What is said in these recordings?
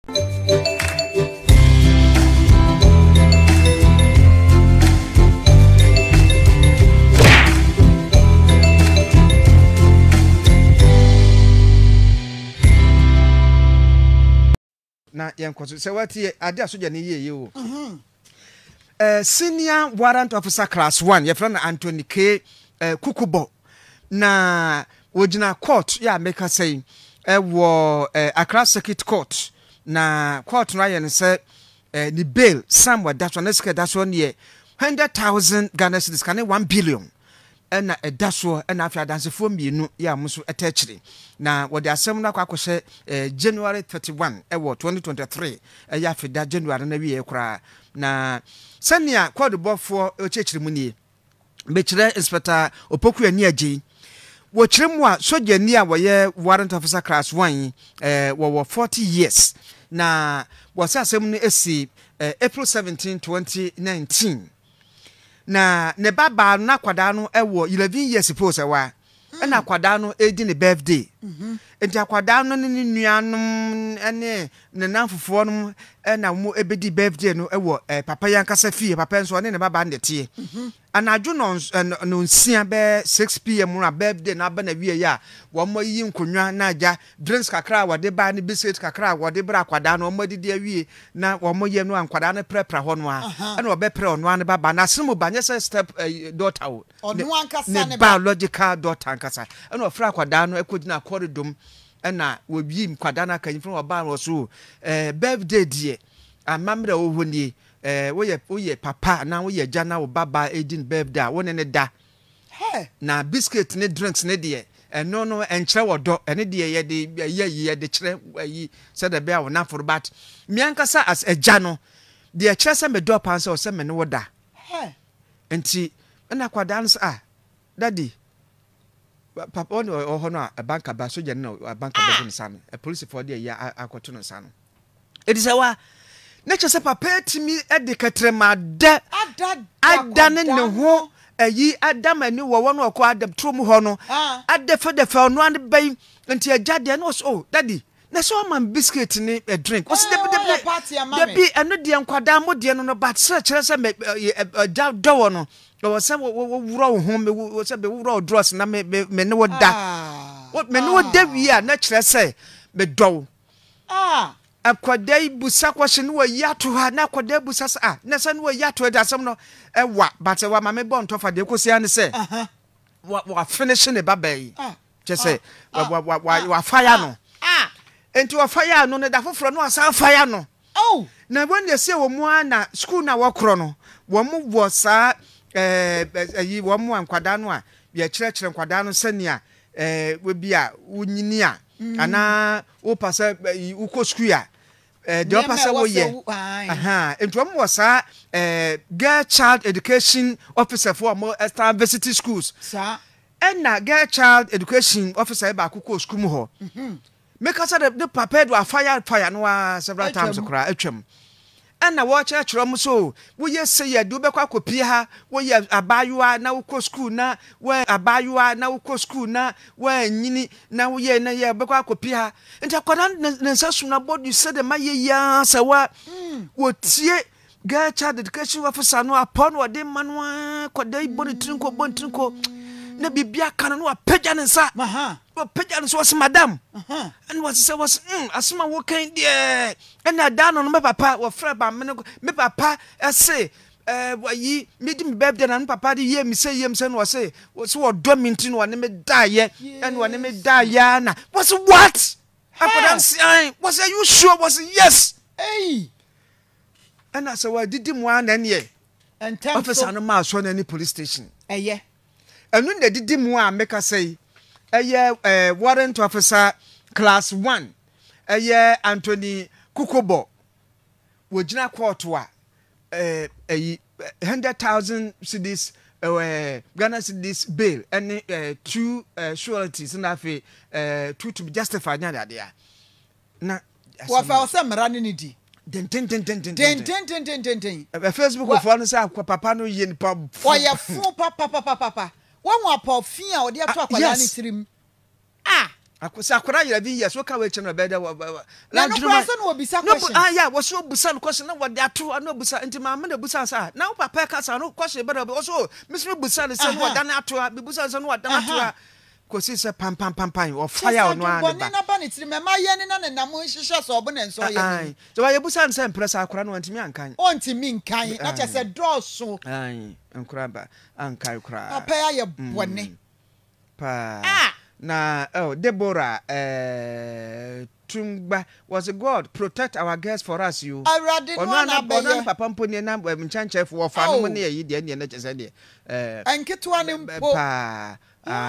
Na yankwaso se wati ade asoja ne yeye o senior warrant officer class 1 ye friend Anthony K Kukubo na wojina court ya make say wo Accra Circuit Court na court no aye ne say ni bail somewhere that one esque that one ye 100,000 Ghana cedis kan 1 billion na edaso na afia dansefo mienu ya muso etachiri na wode asem na kwakose January 31 ewo 2023 ya afida January na wie kura na senia kwado bofo ochechiri mu nie bechire inspector opoku ani agi wo chiremu a soja ni a woye warrant officer class 1 wo 40 years na wasa asem no esi April 17 2019 na ne baba na kwada no ewo 11 years suppose wa na kwada no edi ne birthday enti akwada no ne nuanom ene ne nanfofo no na mo ebedi birthday no ewo papa yankasa fie papa nso ne baba ndete anadwo no nsia be 6 pm na birthday na ba na wie ya wo mo yi nkonwa na aja drinks kakra wode ba ne biscuit kakra wode bra kwada no mo didi awie na wo mo ye no ankwada no prepra ho no a na obe pre ono an baba na semo banye step daughter ono ankasa ne biological daughter ankasa na ofra kwada no ekodina corridor na wobi kwada na kanyi oba no so birthday die amamre ohoni woye papa na woye jana wo baba edin birthday won ne da na biscuit ne drinks ne de no enchre wodo ene de ye de chre yi said the bear na for but me ankasa as eja no de chre se me do pan se me ne woda enti na kwada no daddy papa on ho no a banka ba so jana a banka ba no san a police for there ya akoto no san it is our nature se papa timi de katrema da adane ne ho ayi adamani wo wono akọ adam trom ho no adefe defe no an bay nti agade no so daddy na so man biscuit ni a drink what's the be eno de nkwada mo de no but se kire se do no o se wo wuro ho me wo se be wuro dross na me ne wo da me ne wo da wi a na kire se me do akwadai busa kwahye no yato ha na akwadai busa sa na se no yato da asem no ewa but wa ma me bon tofa de kosia ne se wa finish ne babai je se wa fire no enti wa fire no ne da foforo no asa fire no na when they say wo mu na school na wo kro no wo mu wo sa yi wo mu ankwada no a ye kire nkwada no sania we bia wunyini a ana wo pasa uko school a the opposite wo ye enti wo mu wo sa girl child education officer for more university schools na girl child education officer ba akoko school mu ho make us the prepared wa fire no several times kra atwam na wo chechero mu so wo ye say ya do be kwa kopie ha wo ye abayua na wo ko school na wo abayua na wo ko school na wo nyini na wo ye na ye be kwa kopie ha nta kwada nsa su na body say the maye ya sa wa wo tie girl child education officer no upon wo de manwa kwada iboni trinko na bibia kan no apagya nsa pagya nso was madam and was say was asma wo kan die na da no me papa wo fra ba me papa say yi medim birthday na papa de ye mi say no say wo do minti no ne me da ye and wo ne me da ya na was what akodan say was you sure was yes and I say wa didi mu an ne and officer no ma so na ni police station enu na didi mu a make say warrant officer class 1 Anthony Kukubo wojina court wa 100,000 cedis Ghana cedis bail and two sureties na fe to be justified na dia na wa fa o mrani ni di den Facebook for no say papa no ye pa oya fu papa won wa pa fin a odi ato akwala ni tirim Akura yɛ bi yes woka we channel beda na no person no obisa question no yeah was so busa question na what they ato no busa nti ma me na busa sa na papa ka sa no question beda also me so busa say no what na ato be busa say no what na ato kosi say pam or fire no an ba na ba ne tiri me ma ye ne na ne nam hihye so obo ne nso ye so wa ye busa say impress akura no antimi ankan ontimi nkan na che say draw so nkura ba ankan kura papa ya ye bone pa na Deborah Tumba was a God protect our girls for us you ona papa mponi na mchanche for fa no ne yi de ne na chese de enketo ne mpo pa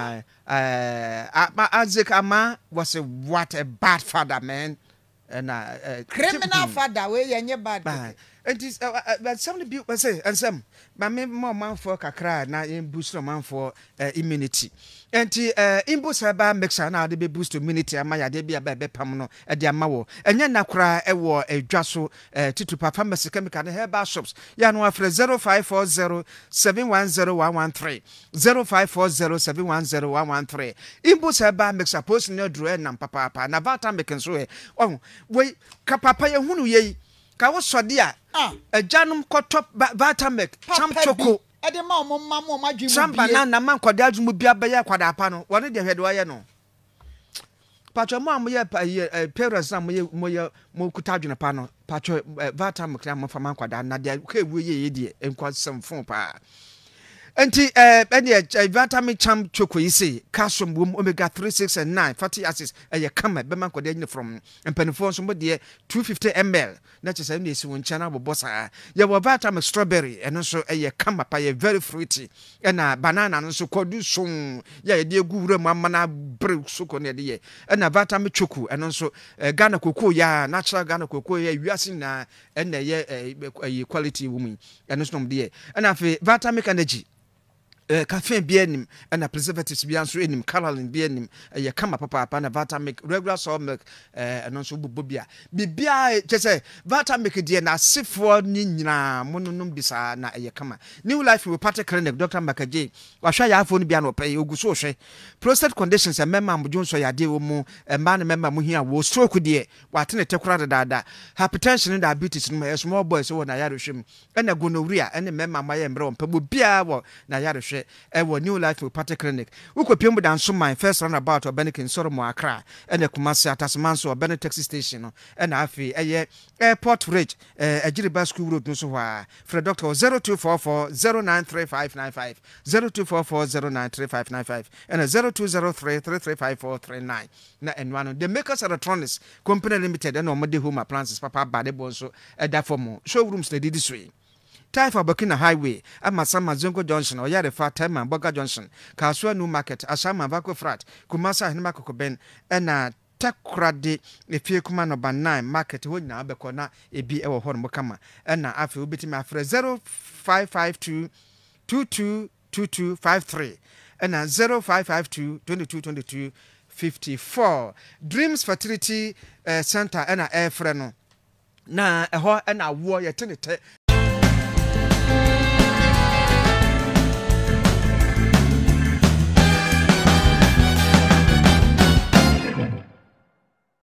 Isaac Ama was what a bad father man and criminal father we yenye bad it is but some people say and some but me more man for kakra na boost man for immunity and imbus ba mixer na de be boost immunity ama ya de bia be pam no e de ama wo enye na kra e wo adwa so titupa pharmacy chemical na herbal shops ya no afre 0540710113 0540710113 imbus ba mixer post no dro na papa na vata making so we kapapa ye hunu ye ka wo sode a ajanum kotop vitamin cham choco e de ma mo madwemu samba na man kwada adwumu bia be ya kwada apa no wone de hwede waye no patcho mo am ye parents na mo kuta adwene pa no patcho vitamin kra mo fa man kwada na de ka ewu ye de enkwasem fon pa enti vitamin cham choco yi say calcium omega 3 6 and 9 fatty acids ye kama be man kwada from empanifo so mo de 250 ml na chese na esi won chana bobosa ye vitamin strawberry eno so ye kama pa ye very fruity na banana no so kodu sum ye de egu mu amana bre soko na de ye na vitamin choco eno so Ghana cocoa ya natural Ghana cocoa ya wiase na na ye quality woman eno so no de na fe vitamin energy caffeine bi anim and preservatives bi anso anim caroline bi anim ye kama papa na vitamin regular soy milk and so bobia bibia je say vitamin de na sefo ni nyina mononum bisa na ye kama new life we party clinic Dr. Makaje wa hwa ya afo ni bia no pay oguso hwe prostate conditions member amjo so ya de wo mu man member mu hia wo stroke de wa tene tekura dada hypertension and diabetes no small boys so na ya rehwem na gonorrhea and member maye mbre on pabo bia wo na ya rehwe ewo new life party clinic ukopiem dan so my first round about Obenikin Soromo Accra and Kumasi Atasmanso Obeni taxi station no and afi airport ridge Ejiriba school road no so wa for doctor 0244093595 0244093595 and 0203335439 na enwano the makers electronics company limited and omode home appliances papa bade bonso da form showrooms na didi sui Taifa Burkina Highway, Amasama Zongo Junction, or Yarefa Tema Boga Junction, Kasua New Market, Asama Vako Frat, Kumasa Hinamako Ben, and Takrade, a few command of 9 market, would now be corner, a be our horn Mokama, and now after bit my friend 0552 222253, and now 0552 2222 54. Dreams Fertility Center, and air freno. Na eho na wo ye tenete